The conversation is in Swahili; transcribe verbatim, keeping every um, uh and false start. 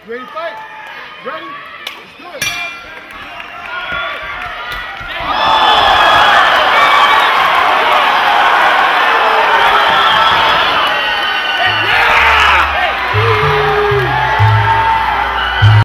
You ready to fight? Ready? Let's do it.